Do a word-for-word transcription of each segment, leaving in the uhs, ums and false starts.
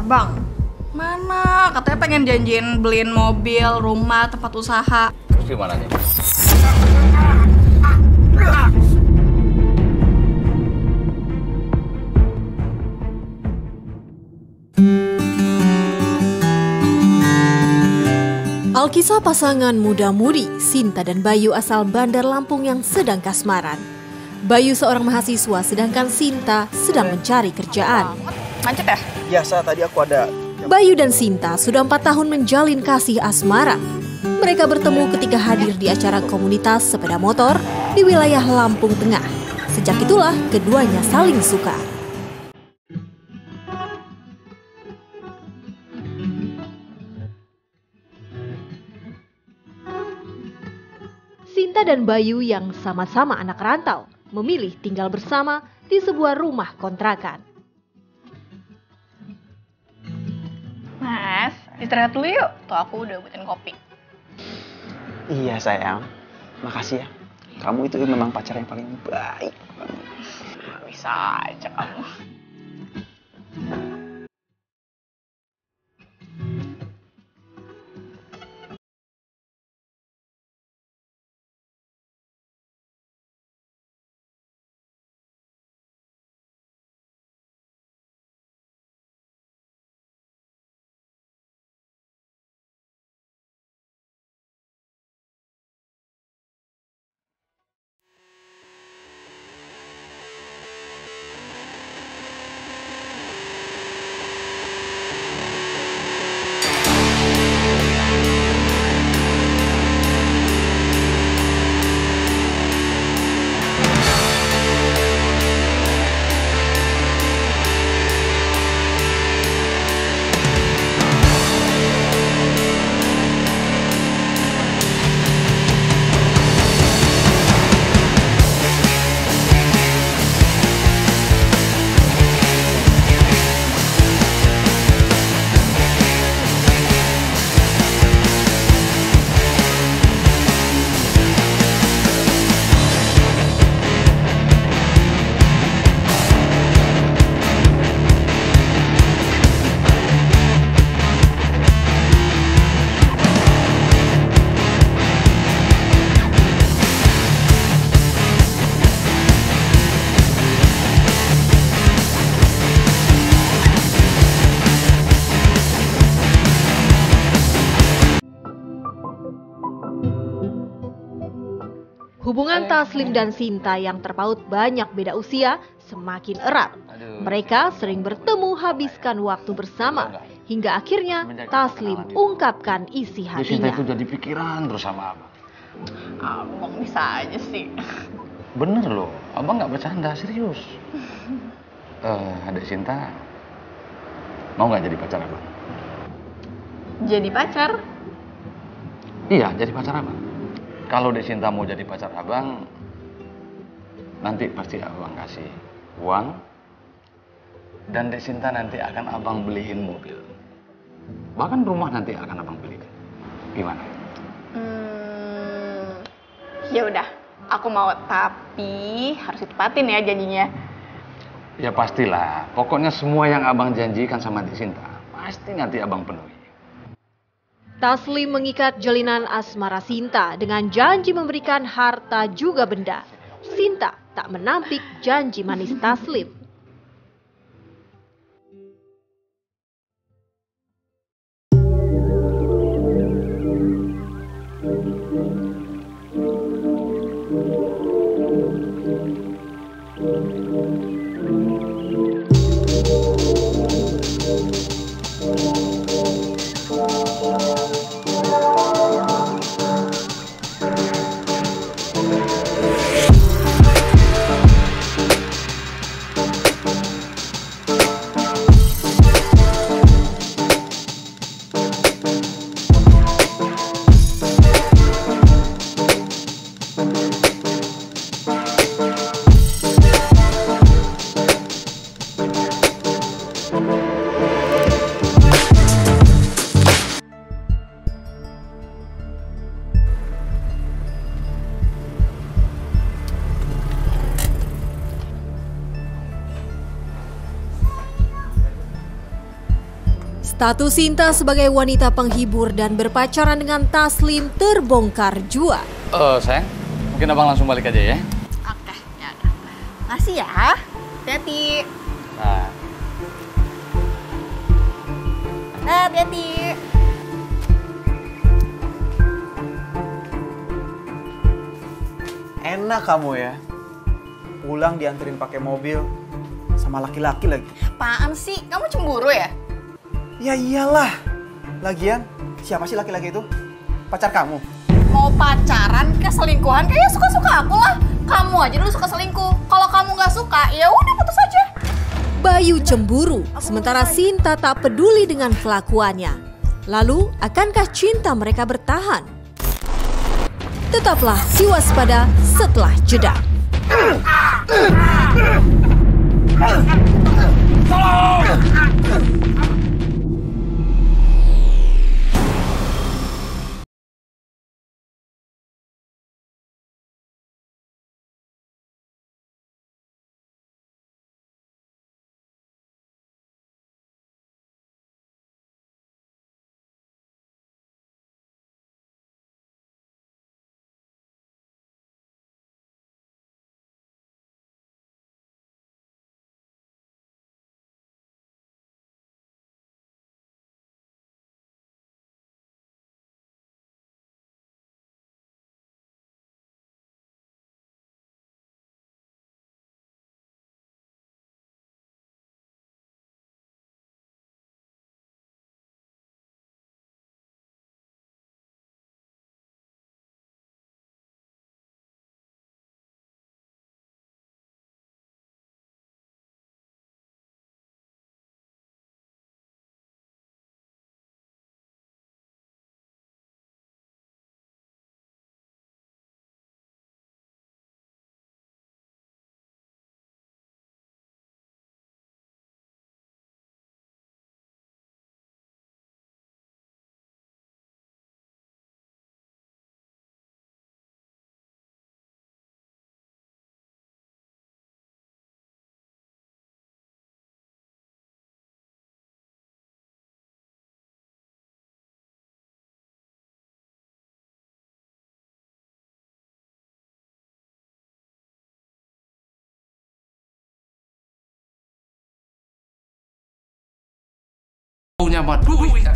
Abang, mana? Katanya pengen janjiin beliin mobil, rumah, tempat usaha. Terus gimana nih? Alkisah pasangan muda-mudi, Sinta dan Bayu asal Bandar Lampung yang sedang kasmaran. Bayu seorang mahasiswa sedangkan Sinta sedang mencari kerjaan. Macet ya? Biasa, tadi aku ada. Bayu dan Sinta sudah empat tahun menjalin kasih asmara. Mereka bertemu ketika hadir di acara komunitas sepeda motor di wilayah Lampung Tengah. Sejak itulah keduanya saling suka. Sinta dan Bayu yang sama-sama anak rantau memilih tinggal bersama di sebuah rumah kontrakan. Mas, istirahat dulu yuk. Tuh aku udah buatin kopi. Iya sayang, makasih ya. Kamu itu memang pacar yang paling baik. Bisa aja kamu. Hubungan Taslim dan Sinta yang terpaut banyak beda usia semakin erat. Mereka sering bertemu habiskan waktu bersama hingga akhirnya Taslim ungkapkan isi Sinta hatinya. itu jadi pikiran terus sama abang. Abang bisa aja sih. Bener loh, abang nggak bercanda, serius. Eh, adek Sinta mau nggak jadi pacar abang? Jadi pacar? Iya, jadi pacar abang. Kalau Dek Sinta mau jadi pacar abang, nanti pasti abang kasih uang, dan Dek Sinta nanti akan abang beliin mobil. Bahkan rumah nanti akan abang beliin. Gimana? Hmm, ya udah, aku mau, tapi harus ditepatin ya janjinya. Ya pastilah, pokoknya semua yang abang janjikan sama Dek Sinta, pasti nanti abang penuhi. Taslim mengikat jalinan asmara Sinta dengan janji memberikan harta juga benda. Sinta tak menampik janji manis Taslim. Status Sinta sebagai wanita penghibur dan berpacaran dengan Taslim terbongkar jua. Eh, sayang, mungkin abang langsung balik aja ya. Oke, ya udah. Makasih ya. Hati-hati. Nah. Hati-hati. Enak kamu ya. Pulang dianterin pakai mobil sama laki-laki lagi. Apaan sih? Kamu cemburu ya? Ya iyalah. Lagian, siapa sih laki-laki itu? Pacar kamu? Mau pacaran ke selingkuhan kayaknya suka-suka aku lah. Kamu aja dulu suka selingkuh. Kalau kamu nggak suka, ya udah putus aja. Bayu cemburu, sementara Sinta tak peduli dengan kelakuannya. Lalu, akankah cinta mereka bertahan? Tetaplah diwaspada setelah jeda. Punya madu.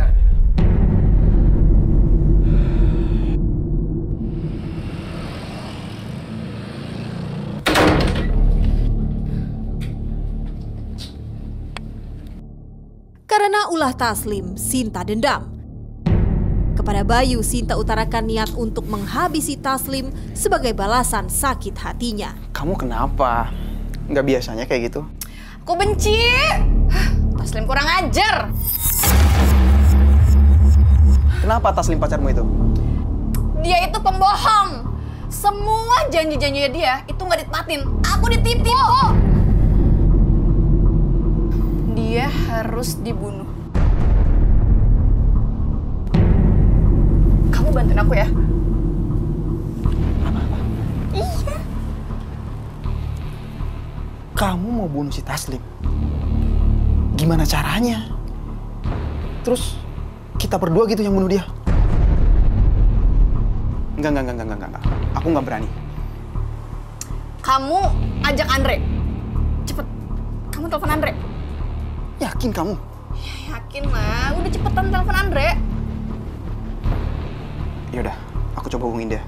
Karena ulah Taslim, Sinta dendam. Kepada Bayu, Sinta utarakan niat untuk menghabisi Taslim sebagai balasan sakit hatinya. Kamu kenapa? Nggak biasanya kayak gitu? Aku benci. Taslim kurang ajar. Kenapa Taslim pacarmu itu? Dia itu pembohong. Semua janji-janjinya dia itu nggak ditepatin. Aku ditipu. Dia harus dibunuh. Kamu bantuin aku ya. Apa-apa? Iya. Kamu mau bunuh si Taslim? Gimana caranya? Terus kita berdua gitu yang bunuh dia? Enggak, enggak, enggak, enggak, enggak. Aku nggak berani. Kamu ajak Andre. Cepet. Kamu telepon Andre. Yakin kamu? Ya, yakin lah. Udah cepetan telepon Andre. Yaudah, aku coba hubungin dia.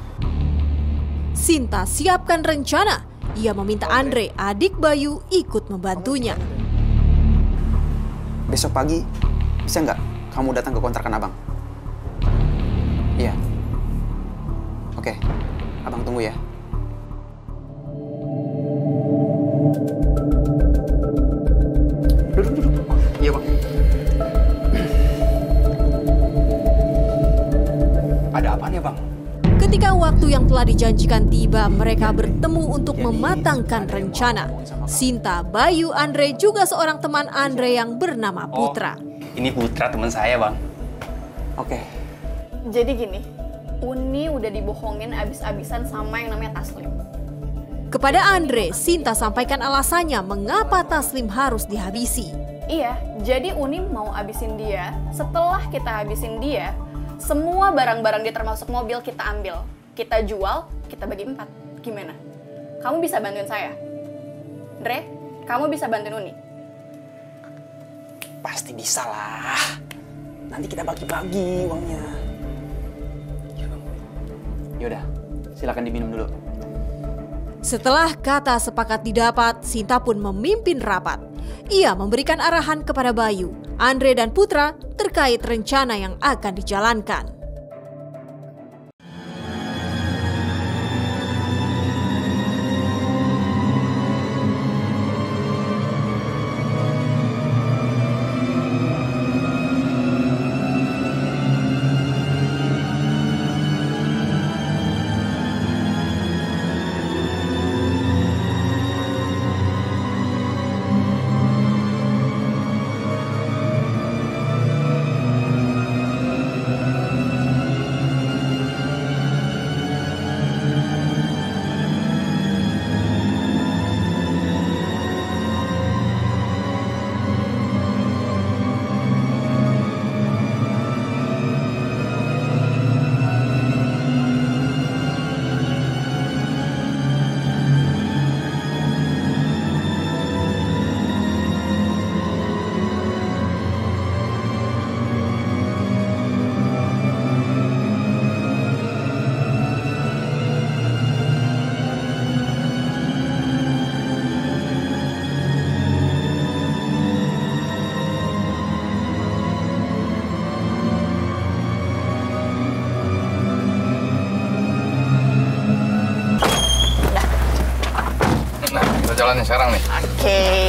Sinta siapkan rencana. Ia meminta Andre, adik Bayu, ikut membantunya. Besok pagi, bisa nggak kamu datang ke kontrakan abang? Iya. Oke, abang tunggu ya. Duduk, duduk. Iya, bang. Ada apa nih, bang? Ketika waktu yang telah dijanjikan tiba, mereka bertemu untuk mematangkan rencana. Sinta, Bayu, Andre, juga seorang teman Andre yang bernama Putra. Ini Putra teman saya, Bang. Oke. Jadi gini, Uni udah dibohongin abis-abisan sama yang namanya Taslim. Kepada Andre, Sinta sampaikan alasannya mengapa Taslim harus dihabisi. Iya, jadi Uni mau abisin dia. Setelah kita habisin dia, semua barang-barang dia termasuk mobil kita ambil. Kita jual, kita bagi empat. Gimana? Kamu bisa bantuin saya? Dre, kamu bisa bantuin Uni? Pasti bisa lah. Nanti kita bagi-bagi uangnya. Yaudah, silakan diminum dulu. Setelah kata sepakat didapat, Sinta pun memimpin rapat. Ia memberikan arahan kepada Bayu, Andre dan Putra terkait rencana yang akan dijalankan. Jalannya sekarang nih. Oke. Okay.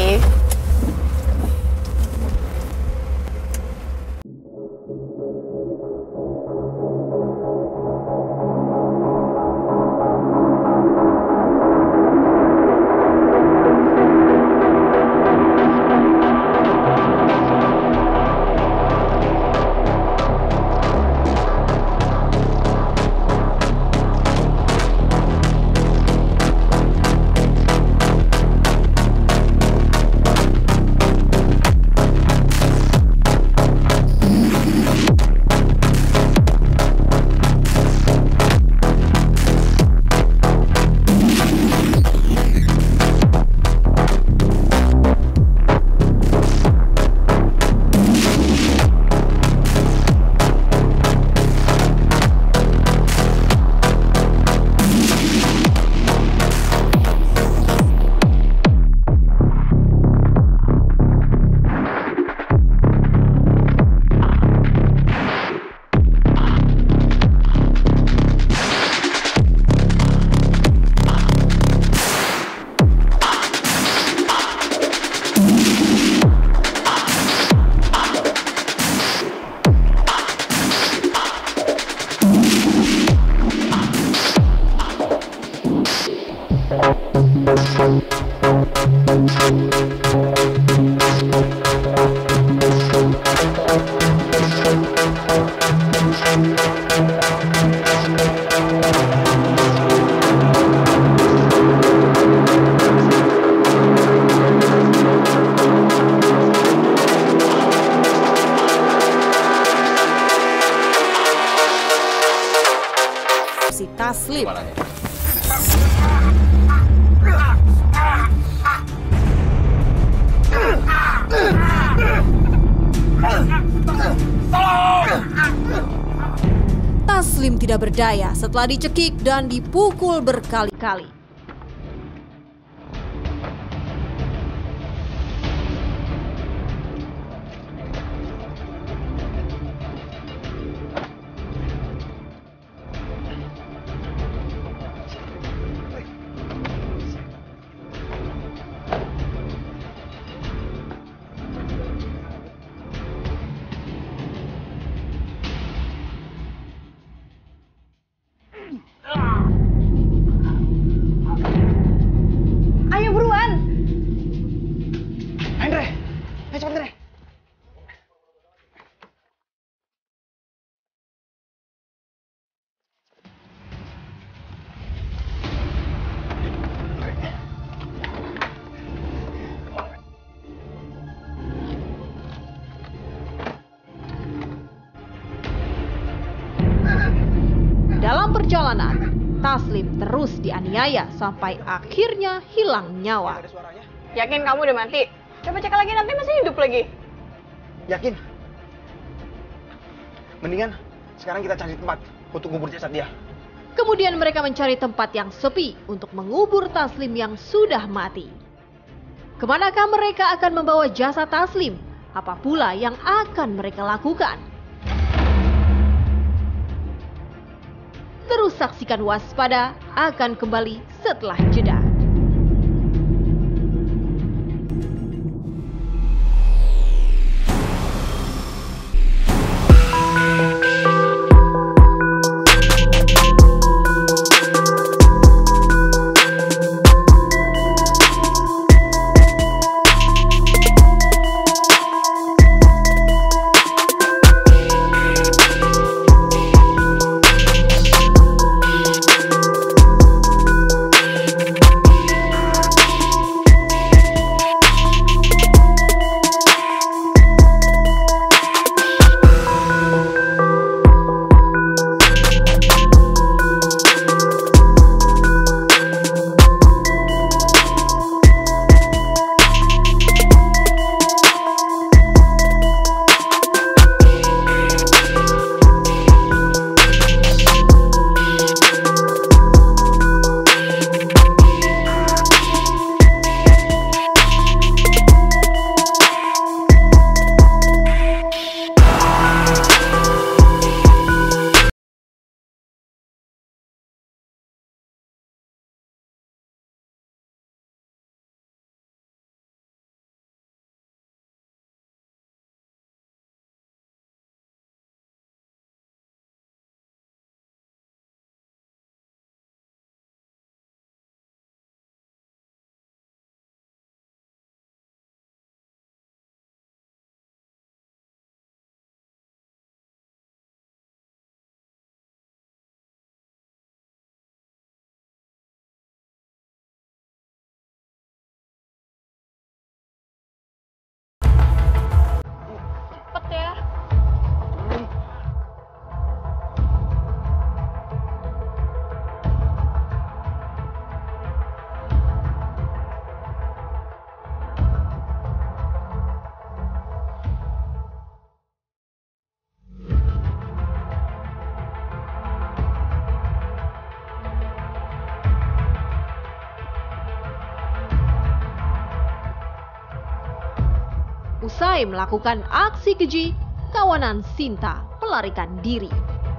Si Taslim. Taslim tidak berdaya setelah dicekik dan dipukul berkali-kali. perjalanan, Taslim terus dianiaya sampai akhirnya hilang nyawa. Yakin kamu udah mati? Coba cek lagi, nanti masih hidup lagi. Yakin? Mendingan sekarang kita cari tempat untuk kubur jasad dia. Kemudian mereka mencari tempat yang sepi untuk mengubur Taslim yang sudah mati. Kemanakah mereka akan membawa jasad Taslim? Apa pula yang akan mereka lakukan? Terus saksikan Waspada akan kembali setelah jeda. Usai melakukan aksi keji, kawanan Sinta melarikan diri.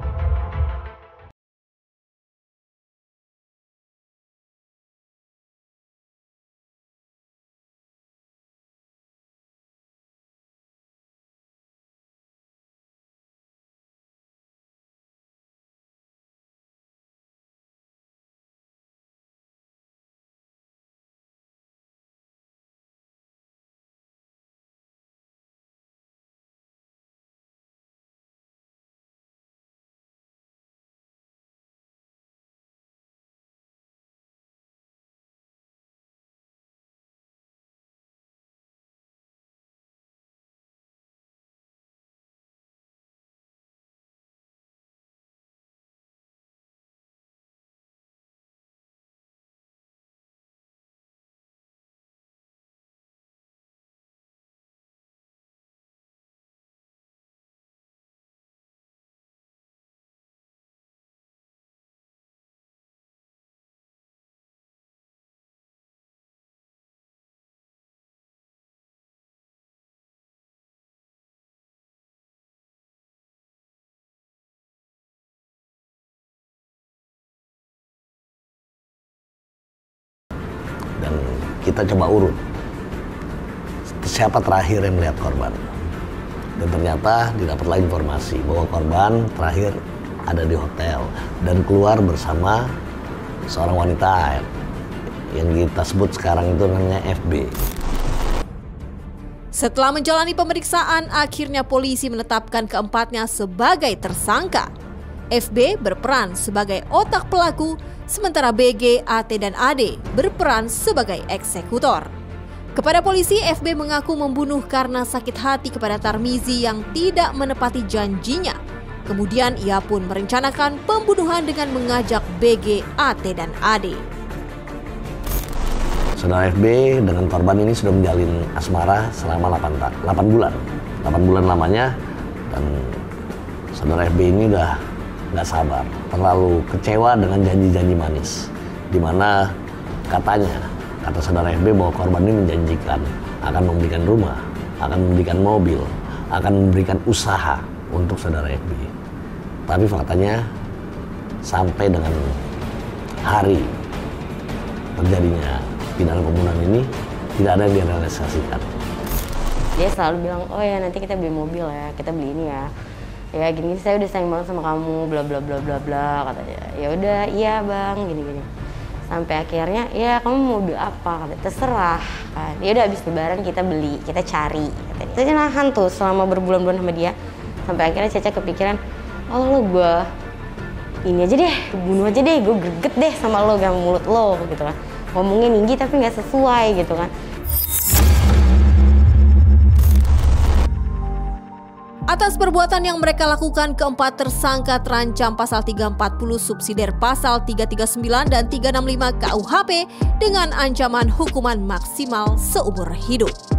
Dan kita coba urut siapa terakhir yang melihat korban. Dan ternyata didapatlah informasi bahwa korban terakhir ada di hotel dan keluar bersama seorang wanita yang kita sebut sekarang itu namanya F B. Setelah menjalani pemeriksaan, akhirnya polisi menetapkan keempatnya sebagai tersangka. F B berperan sebagai otak pelaku, sementara B G, A T, dan A D berperan sebagai eksekutor. Kepada polisi, F B mengaku membunuh karena sakit hati kepada Tarmizi yang tidak menepati janjinya. Kemudian ia pun merencanakan pembunuhan dengan mengajak B G, A T, dan A D. Saudara F B dengan korban ini sudah menjalin asmara selama delapan bulan. delapan bulan lamanya, dan saudara F B ini udah nggak sabar, terlalu kecewa dengan janji-janji manis. Dimana katanya, kata saudara F B bahwa korban ini menjanjikan akan memberikan rumah, akan memberikan mobil, akan memberikan usaha untuk saudara F B. Tapi faktanya sampai dengan hari terjadinya pidana pembunuhan ini tidak ada yang direalisasikan. Dia selalu bilang, oh ya nanti kita beli mobil ya, kita beli ini ya. Ya gini-gini saya udah sayang banget sama kamu, bla bla bla bla bla katanya. Ya udah, iya bang, gini-gini. Sampai akhirnya, ya kamu mau mobil apa? Katanya, terserah. Kan. Ya udah habis lebaran kita beli, kita cari. Katanya. Saya nahan tuh selama berbulan-bulan sama dia. Sampai akhirnya Caca kepikiran, oh lo gue ini aja deh, bunuh aja deh, gue greget deh sama lo, sama mulut lo gitu kan. Ngomongnya tinggi tapi nggak sesuai gitu kan. Atas perbuatan yang mereka lakukan, keempat tersangka terancam pasal tiga empat puluh subsidiar pasal tiga tiga sembilan dan tiga enam lima K U H P dengan ancaman hukuman maksimal seumur hidup.